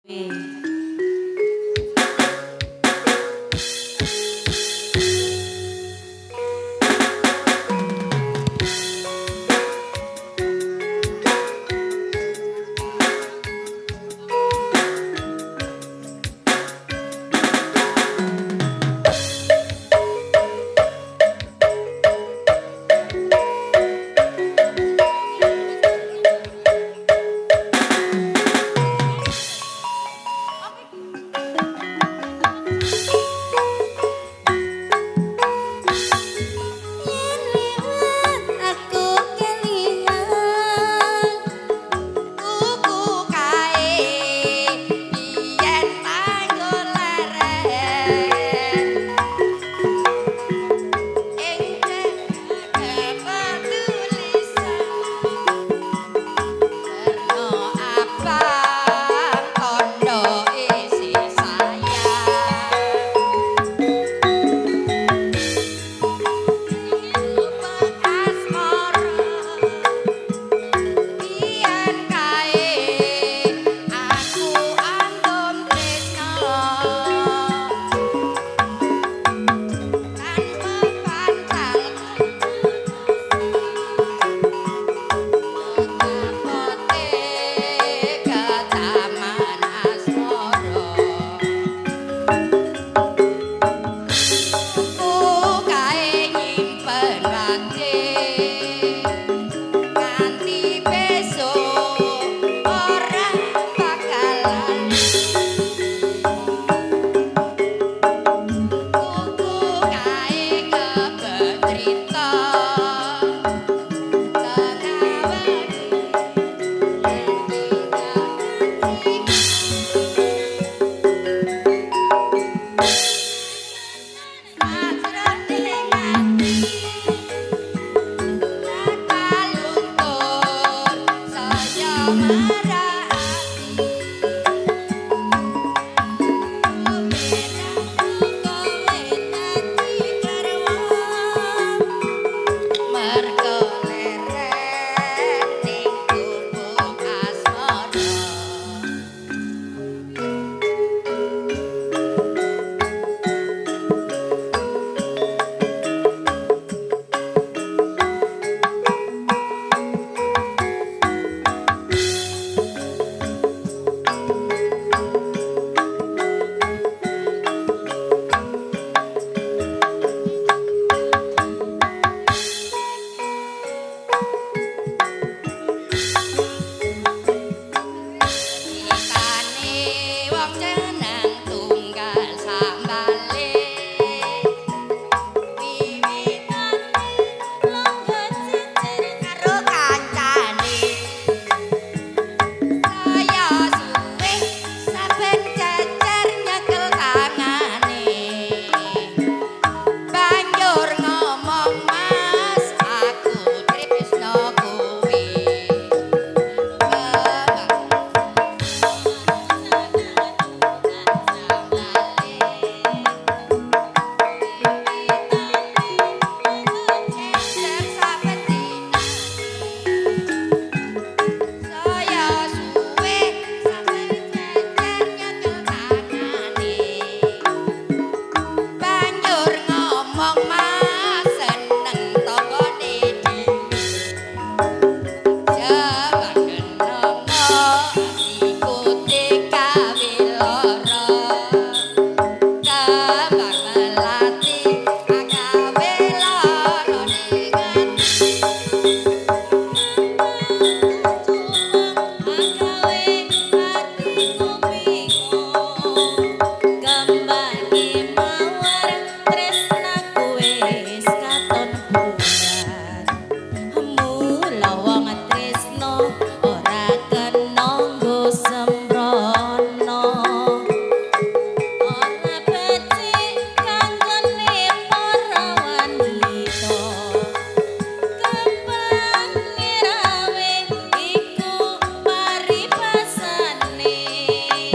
Paripasane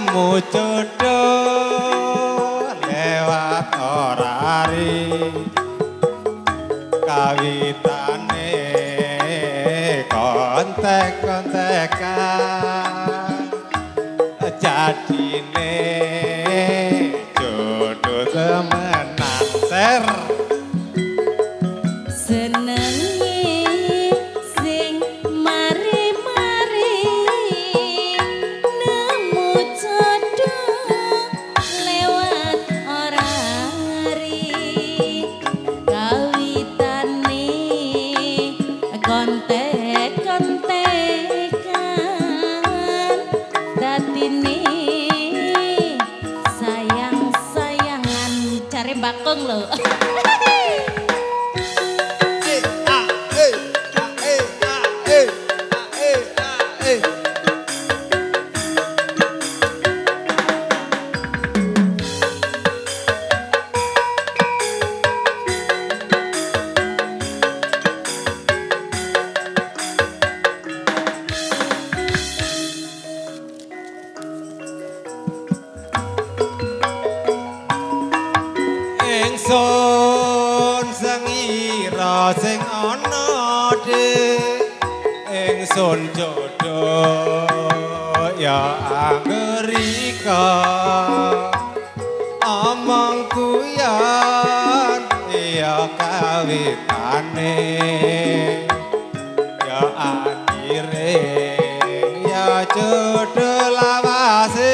nemu jodoh lewat orari kawitane kontek-kontekan jadine jodoh temenan ser bakung lho. ingsun sengira sing ana dhek ingsun jodoh ya Amerika omong kuyon ya kawitane ya akhire ya jodoh lawase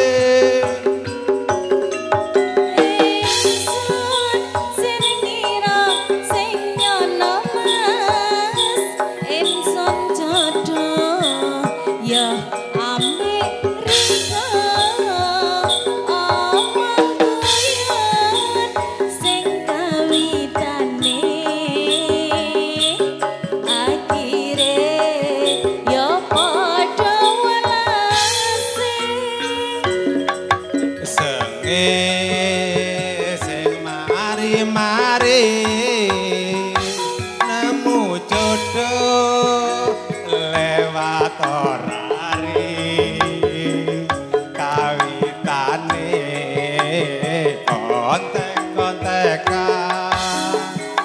mari nemu jodoh lewat orari kawitane kontek-kontekan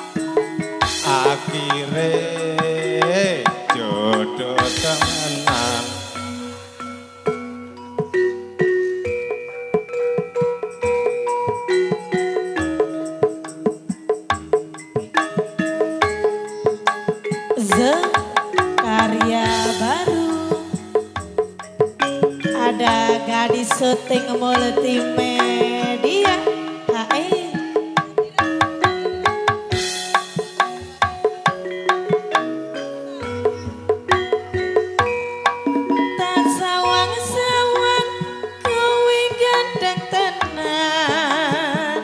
akhire jodoh temenan karya baru ada gadis syuting multimedia tak sawang-sawang kowe gandeng tenan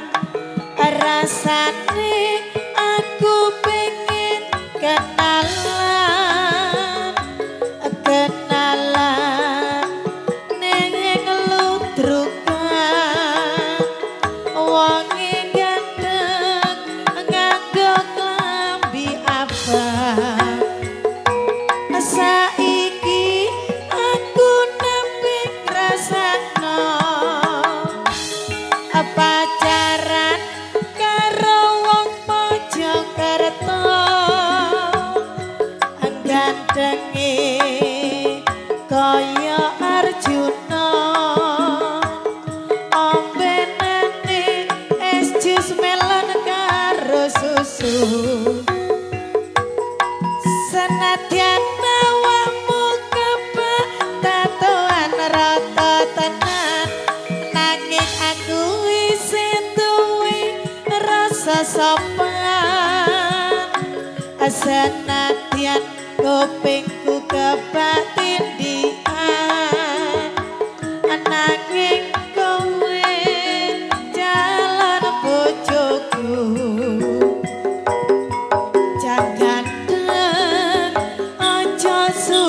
rasane aku pengen kenalan neng ludrukan wonge gandeng nganggo klambi abang saiki aku nembe ngrasakno pacaran karo wong Mojokerto gandenge kaya Arjuna ombenane es jus melon karo susu senadyan awakmu kebak tatoan rata tenan nanging aku isih duwe rasa sopan senadyan kupingku kebak tindihan nanging kowe jalan bojoku jangan aja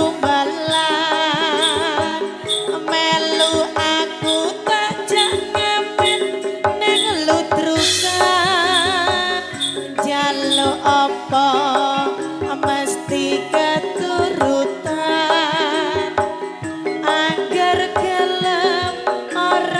sumbalan melu aku tak jangan neng ludrukan jaluk apa mesti keturutan angger gelem ora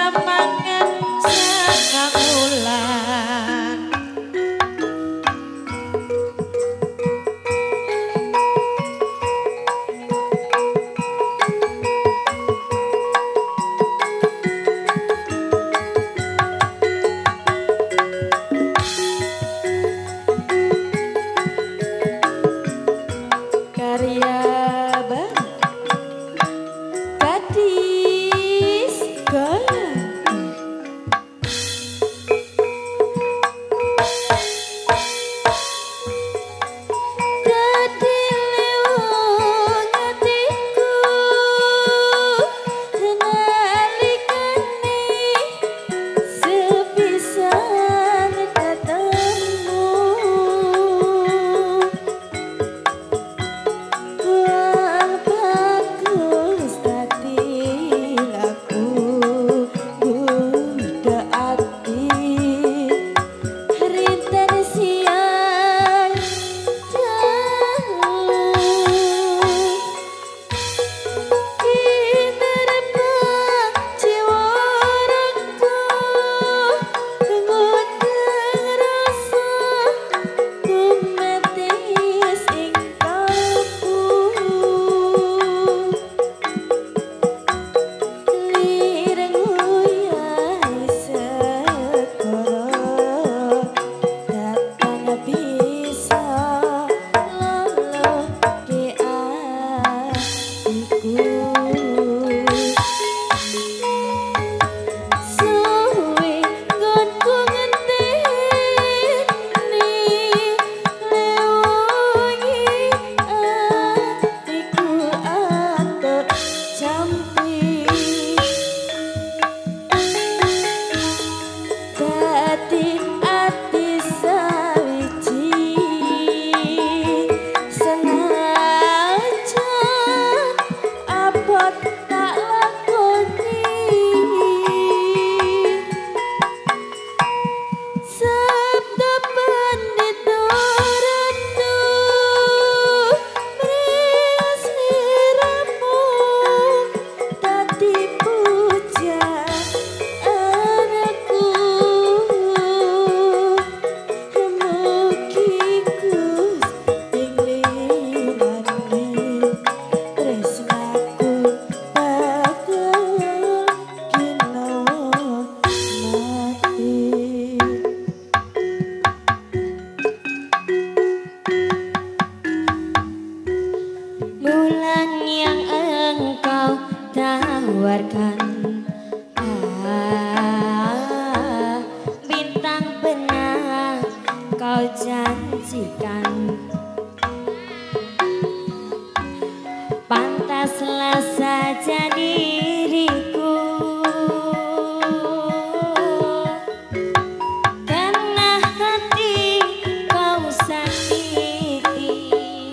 kau janjikan. Pantaslah saja diriku, karena hati kau sakiti.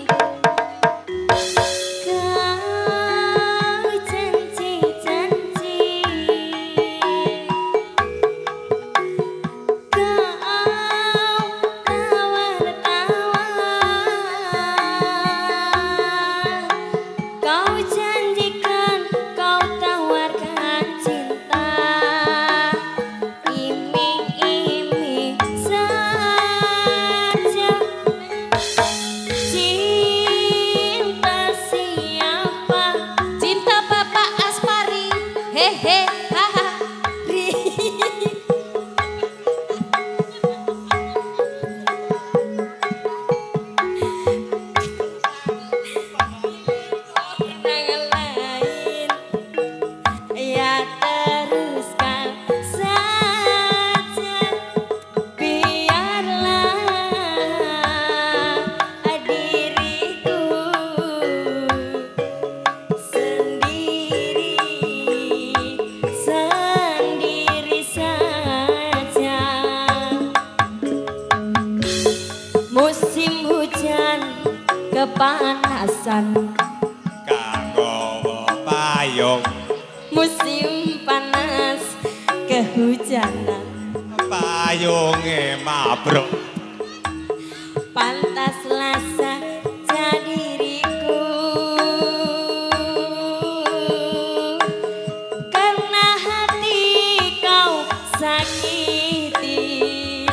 Kau janji-janji, kau tawar-tawar, kau janjikan, kau tawarkan cinta. Iming-iming saja, cinta siapa? Cinta Bapak Aspari. Hehe, haha. Orang lain, ya teruskan saja, biarlah diriku sendiri, sendiri saja. Musim hujan kepanasan, Kanggo payung musim panas kehujanan. payunge mabruk. Pantaslah saja diriku, karena hati kau sakiti.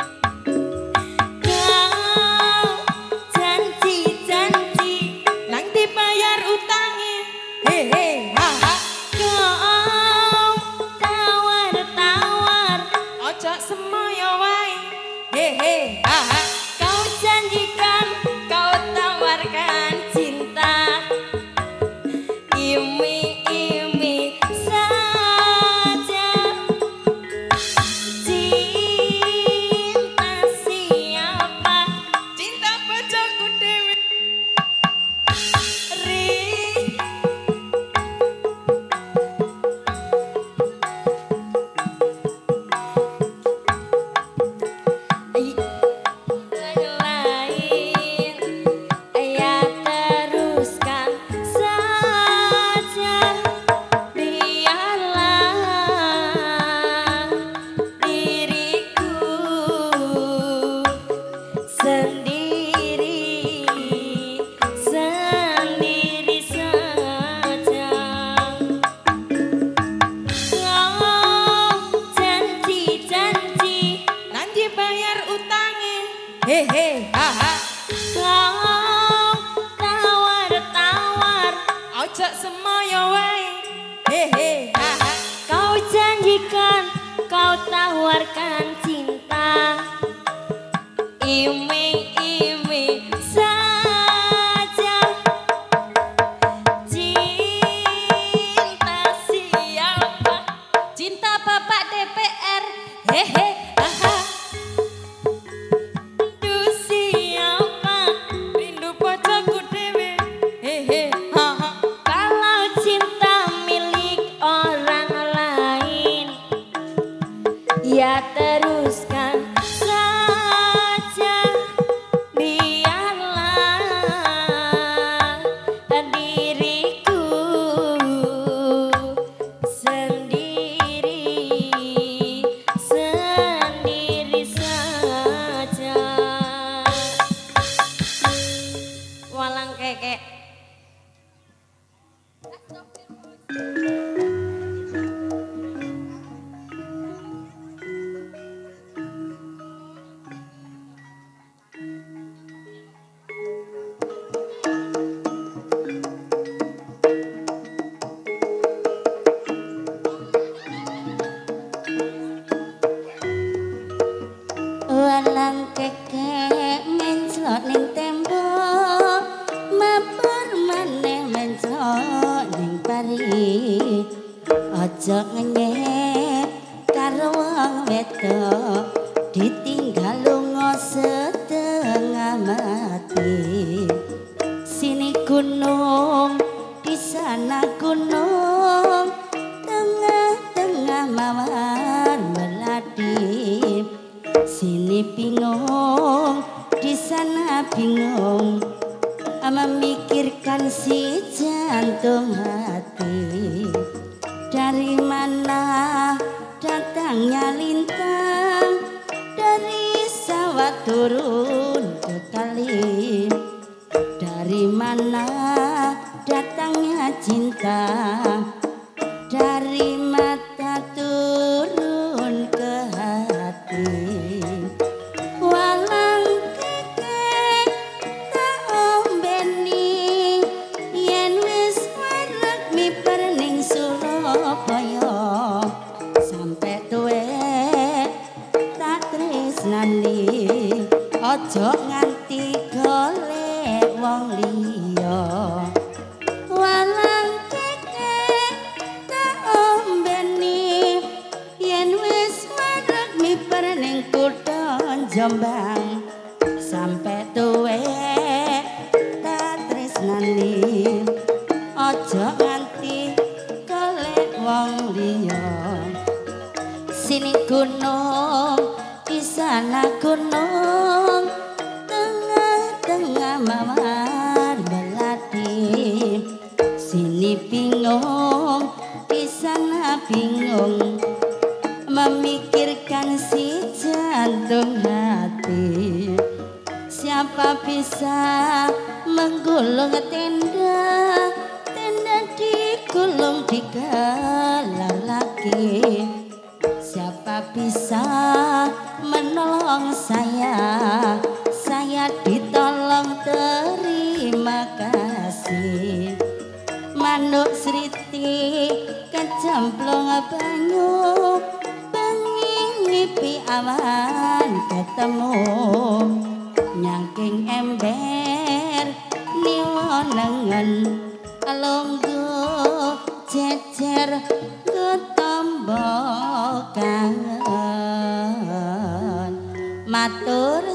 Kau janji-janji, nang dibayar utangnya. Hehe, haha. Kau tawar-tawar, ojo semoyo wae. Hehe, haha. Kau janjikan, kau tawarkan cinta. Iming-iming saja, cinta siapa? Cinta bojoku dewe. Lain, ya teruskan saja, biarlah diriku sendiri, sendiri saja. Kau janji-janji, nanti bayar utangnya. Hehe, haha. Kau tawar-tawar, ojo semoyo wae. Hehe, haha. Kau janjikan, kau tawarkan cinta. Iming-iming saja, cinta siapa? Cinta Bapak DPR. Hehe, haha. Rindu siapa? Rindu bojoku dewe. Hehe, haha. Kalau cinta milik orang lain, ya teruskan saja, biarlah diriku sendiri, sendiri saja. Walang kekek. Walang kekek menclok ning tembok, mabur maneh menclok ning pari. Aja ngenyek karo wong wedok ditinggal lunga hati. Sini gunung, di sana gunung, tengah-tengah mawar melati. Sini bingung, di sana bingung, memikirkan si jantung hati. Dari mana datangnya lintang, dari sawah turun ke kali. Dari mana datangnya cinta, dari mata turun ke hati. Walang kekek tak ombeni, yen wis wareg miper ning Surabaya. Sampai tuwek tak tresnani, ojo nganti golek wong liya. Walang kekek tak ombeni, yen wis wareg miper ning kutha Jombang. Sampai tuwek tak tresnani, ojo nganti golek wong liya. Sini gunung, di sana gunung, tengah-tengah mawar melati. Sini bingung, di sana bingung, memikirkan si jantung hati. Siapa bisa menggulung tenda, tenda digulung digelar lagi. Siapa bisa menolong saya ditolong, terima kasih. Manuk Sriti kecemplung banyu, bengi ngipi awan ketemu. Nyangking ember niwonengen, longgo jejer ketombo kangen. Matur